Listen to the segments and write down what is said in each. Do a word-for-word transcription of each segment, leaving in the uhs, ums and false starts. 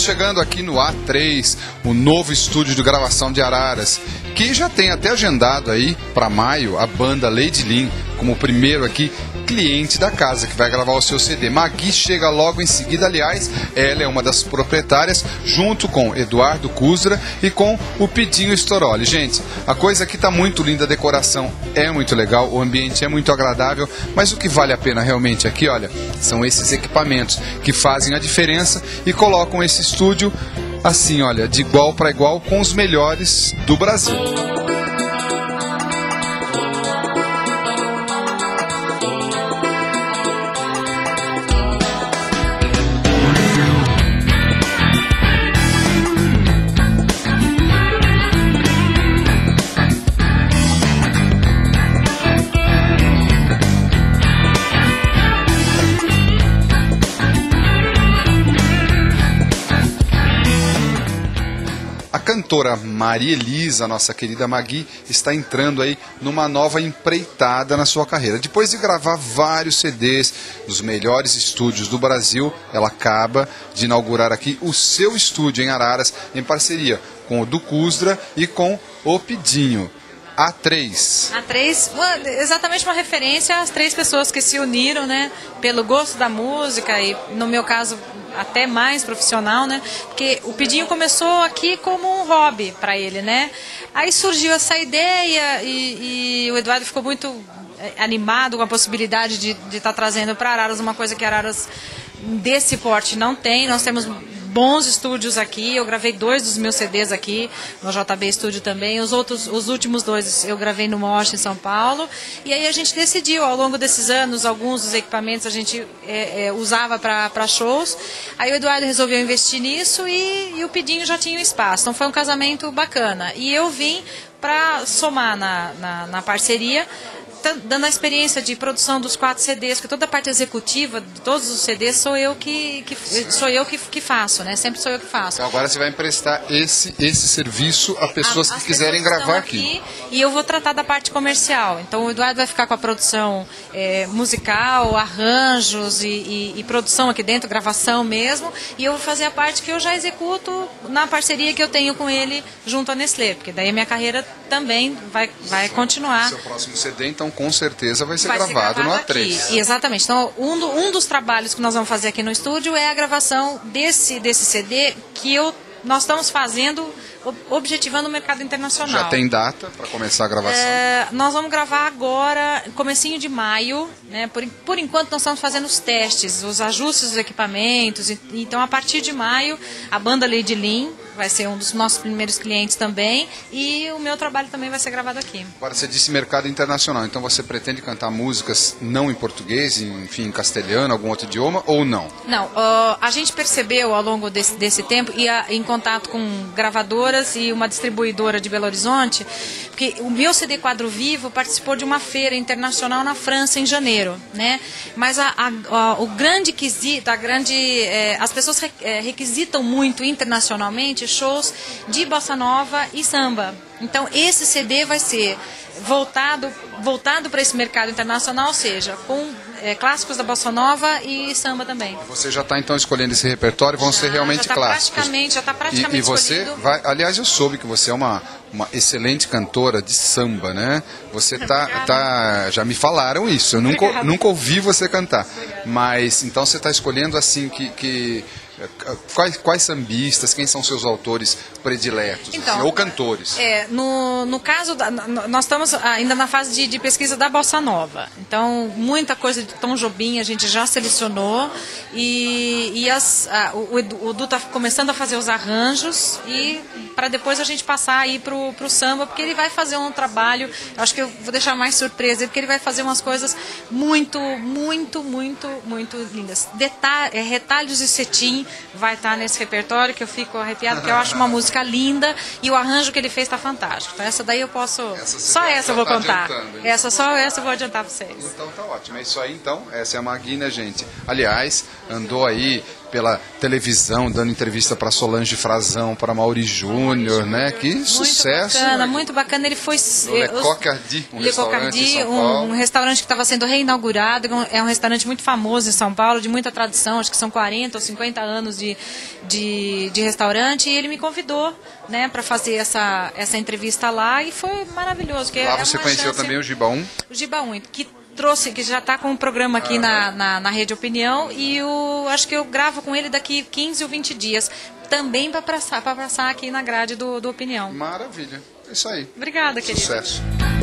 chegando aqui no A três, o novo estúdio de gravação de Araras, que já tem até agendado aí para maio a banda Lady Lin, como o primeiro aqui cliente da casa, que vai gravar o seu C D. Magui chega logo em seguida, aliás, ela é uma das proprietárias, junto com Eduardo Cusra e com o Pidinho Storoli. Gente, a coisa aqui tá muito linda, a decoração é muito legal, o ambiente é muito agradável, mas o que vale a pena realmente aqui, olha, são esses equipamentos que fazem a diferença e colocam esse estúdio assim, olha, de igual para igual com os melhores do Brasil. A cantora Maria Elisa, nossa querida Magui, está entrando aí numa nova empreitada na sua carreira. Depois de gravar vários C Ds nos melhores estúdios do Brasil, ela acaba de inaugurar aqui o seu estúdio em Araras, em parceria com o do Cusra e com o Pidinho. A três. A três, exatamente uma referência às três pessoas que se uniram, né, pelo gosto da música e, no meu caso, até mais profissional, né, porque o Pidinho começou aqui como um hobby para ele, né, aí surgiu essa ideia e, e o Eduardo ficou muito animado com a possibilidade de estar tá trazendo para Araras uma coisa que Araras desse porte não tem. Nós temos bons estúdios aqui, eu gravei dois dos meus C Ds aqui, no J B Studio também, os outros, os últimos dois eu gravei no Mosh em São Paulo, e aí a gente decidiu, ao longo desses anos, alguns dos equipamentos a gente é, é, usava para shows, aí o Eduardo resolveu investir nisso e, e o Pidinho já tinha um espaço, então foi um casamento bacana, e eu vim para somar na, na, na parceria, dando a experiência de produção dos quatro C Ds, que toda a parte executiva de todos os C Ds sou eu que, que sou eu que, que faço, né? Sempre sou eu que faço. Então agora você vai emprestar esse, esse serviço a pessoas a, que quiserem pessoas gravar aqui. aqui. E eu vou tratar da parte comercial. Então o Eduardo vai ficar com a produção é, musical, arranjos e, e, e produção aqui dentro, gravação mesmo. E eu vou fazer a parte que eu já executo na parceria que eu tenho com ele junto à Nestlé, porque daí a minha carreira também vai, vai continuar. Seu próximo C D, então, com certeza vai ser, vai gravado, ser gravado no A três. Aqui. Exatamente. Então, um, do, um dos trabalhos que nós vamos fazer aqui no estúdio é a gravação desse, desse C D que eu, nós estamos fazendo, objetivando o mercado internacional. Já tem data para começar a gravação? É, nós vamos gravar agora, comecinho de maio, né? Por, por enquanto nós estamos fazendo os testes, os ajustes dos equipamentos. E, então, a partir de maio, a banda Lady Lin vai ser um dos nossos primeiros clientes também, e o meu trabalho também vai ser gravado aqui. Agora, você disse mercado internacional, então você pretende cantar músicas não em português, enfim, em castelhano, algum outro idioma, ou não? Não, uh, a gente percebeu ao longo desse, desse tempo, e a, em contato com gravadoras e uma distribuidora de Belo Horizonte, porque o meu C D Quadro Vivo participou de uma feira internacional na França em janeiro, né? Mas a, a, a, o grande quesito, a grande, é, as pessoas re, é, requisitam muito internacionalmente shows de bossa nova e samba. Então esse C D vai ser voltado voltado para esse mercado internacional, ou seja, com é, clássicos da bossa nova e samba também. Você já está então escolhendo esse repertório, vão já, ser realmente já tá clássicos. Praticamente, já está praticamente e, e você escolhido. vai, aliás, eu soube que você é uma, uma excelente cantora de samba, né? Você tá, tá, já me falaram isso. Eu nunca, nunca ouvi você cantar. Mas então você está escolhendo assim que, que Quais, quais sambistas, quem são seus autores prediletos, então, assim, ou cantores? É, no, no caso, da, nós estamos ainda na fase de, de pesquisa da bossa nova. Então, muita coisa de Tom Jobim a gente já selecionou e, e as, a, o, o Edu está começando a fazer os arranjos e para depois a gente passar aí para o samba, porque ele vai fazer um trabalho, acho que eu vou deixar mais surpresa, porque ele vai fazer umas coisas muito, muito, muito, muito lindas. Detalhe, é, retalhos e cetim vai estar nesse repertório, que eu fico arrepiada, porque eu acho uma música linda e o arranjo que ele fez está fantástico. Então essa daí eu posso... Essa só essa eu vou tá contar. Essa só essa eu vou adiantar para vocês. Então tá ótimo. É isso aí então. Essa é a Magui, né, gente? Aliás, andou aí pela televisão, dando entrevista para Solange Frazão, para Mauri Júnior, né? Que muito sucesso! Bacana, muito bacana. Ele foi Le Cocardi, um Le restaurante Cocardi, em São Paulo. Um, um restaurante que estava sendo reinaugurado. É um restaurante muito famoso em São Paulo, de muita tradição. Acho que são quarenta ou cinquenta anos de, de, de restaurante. E ele me convidou, né, para fazer essa, essa entrevista lá e foi maravilhoso. Que lá é você uma conheceu chance, também o Gibaum? O Gibaum, que trouxe, que já está com um programa aqui na, na, na Rede Opinião, e o, acho que eu gravo com ele daqui quinze ou vinte dias, também para passar, para passar aqui na grade do, do Opinião. Maravilha, é isso aí. Obrigada, querida. Sucesso.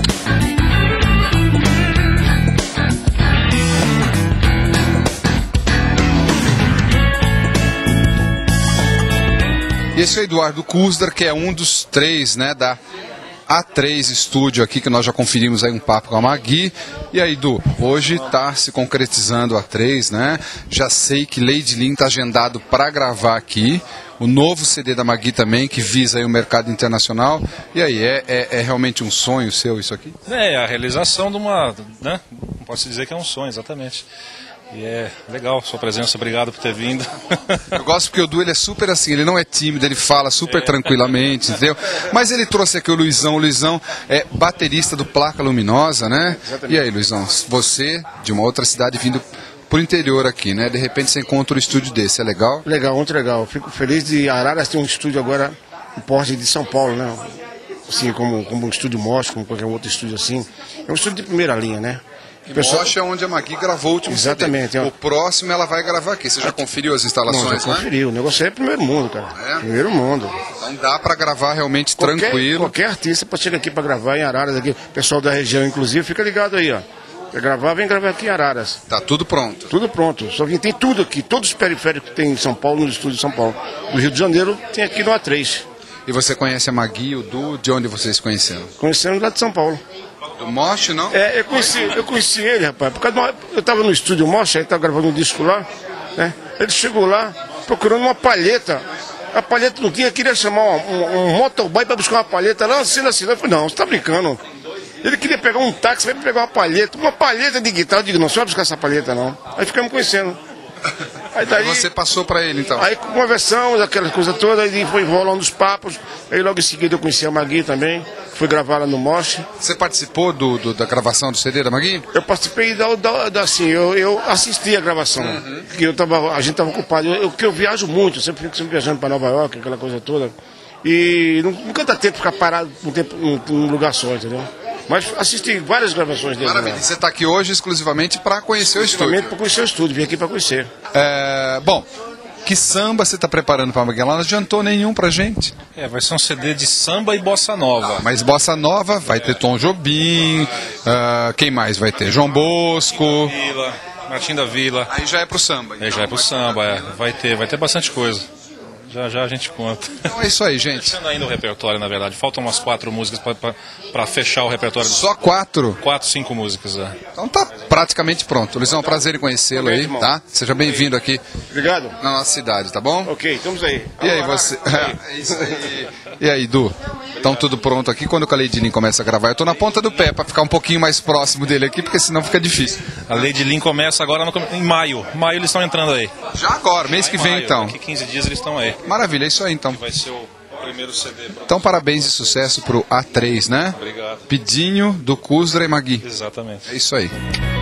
E esse é o Eduardo Kusder, que é um dos três, né, da A três Estúdio aqui, que nós já conferimos aí um papo com a Magui. E aí, Du, hoje está se concretizando a A três, né? Já sei que Lady Lin está agendado para gravar aqui. O novo C D da Magui também, que visa aí o mercado internacional. E aí, é, é, é realmente um sonho seu isso aqui? É, a realização de uma, né? Não posso dizer que é um sonho, exatamente. E é legal sua presença, obrigado por ter vindo. Eu gosto porque o Du, ele é super assim, ele não é tímido, ele fala super é. tranquilamente, entendeu? Mas ele trouxe aqui o Luizão, o Luizão é baterista do Placa Luminosa, né? Exatamente. E aí, Luizão, você de uma outra cidade vindo pro interior aqui, né? De repente você encontra um estúdio desse, é legal? Legal, muito legal. Fico feliz de Araras ter um estúdio agora em porte de São Paulo, né? Assim, como, como um estúdio Mosh, como qualquer outro estúdio assim. É um estúdio de primeira linha, né? E pessoal... Mosh é onde a Magui gravou o último Exatamente, C D. É. O próximo ela vai gravar aqui. Você já conferiu as instalações, Não, já né? conferiu. O negócio é primeiro mundo, cara. É? Primeiro mundo. Então dá para gravar realmente Qualquer, tranquilo. Qualquer artista pode chegar aqui para gravar em Araras. Aqui. O pessoal da região, inclusive, fica ligado aí, ó. Quer gravar, vem gravar aqui em Araras. Tá tudo pronto. Tudo pronto. Só que tem tudo aqui. Todos os periféricos que tem em São Paulo, nos estúdios de São Paulo. No Rio de Janeiro, tem aqui no A três. E você conhece a Magui, o Du? De onde vocês conheceram? Conhecemos lá de São Paulo. Do Mosh, não? É, eu conheci, eu conheci ele, rapaz. Por causa de uma, eu estava no estúdio Mosh, aí estava gravando um disco lá, né? Ele chegou lá procurando uma palheta. A palheta não tinha, queria chamar um, um, um motoboy para buscar uma palheta lá, assim, assim. Eu falei, não, você está brincando. Ele queria pegar um táxi, vai pegar uma palheta, uma palheta de guitarra. Eu digo, não, você vai buscar essa palheta, não. Aí ficamos conhecendo. Aí daí, você passou para ele, então? Aí conversamos, aquelas coisas todas, aí foi rolando os papos. Aí logo em seguida eu conheci a Magui também, fui gravar lá no Mosh. Você participou do, do, da gravação do C D da Magui? Eu participei da, da, da assim, eu, eu assisti a gravação, uhum. Porque eu tava, a gente estava ocupado. Eu, eu, eu viajo muito, eu sempre fico sempre viajando para Nova York, aquela coisa toda. E nunca dá tempo de ficar parado um tempo, num, num lugar só, entendeu? Mas assisti várias gravações dele. Maravilha. Você está aqui hoje exclusivamente para conhecer o estúdio? Exclusivamente para conhecer o estúdio, vim aqui para conhecer. É, bom, que samba você está preparando para a Magui? Ela não adiantou nenhum para gente. É, vai ser um C D de samba e bossa nova. Ah, mas bossa nova vai ter Tom Jobim, uh, quem mais vai ter? João Bosco. Vila, Martim da Vila. Aí já é pro samba. Então. Aí já é pro samba, é. Vai ter, vai ter bastante coisa. Já já a gente conta. Então é isso aí, gente. Fechando ainda o repertório, na verdade. Faltam umas quatro músicas para fechar o repertório. Só quatro? Quatro, cinco músicas, é. Então tá praticamente pronto. Luizão, é um prazer em conhecê-lo aí, tá? Seja bem-vindo aqui. Obrigado. Na nossa cidade, tá bom? Ok, estamos aí. E aí, você... É isso aí. E aí, Du? Então tudo pronto aqui. Quando o Lady Lin começa a gravar, eu tô na ponta do pé para ficar um pouquinho mais próximo dele aqui, porque senão fica difícil. A Lady Lin começa agora no... em maio. Maio eles estão entrando aí. Já agora, mês que vem maio, então. Daqui quinze dias eles estão aí. Maravilha, é isso aí então. Vai ser o primeiro C D. Então parabéns e sucesso pro A três, né? Obrigado. Pedinho do Kusder e Magui. Exatamente. É isso aí.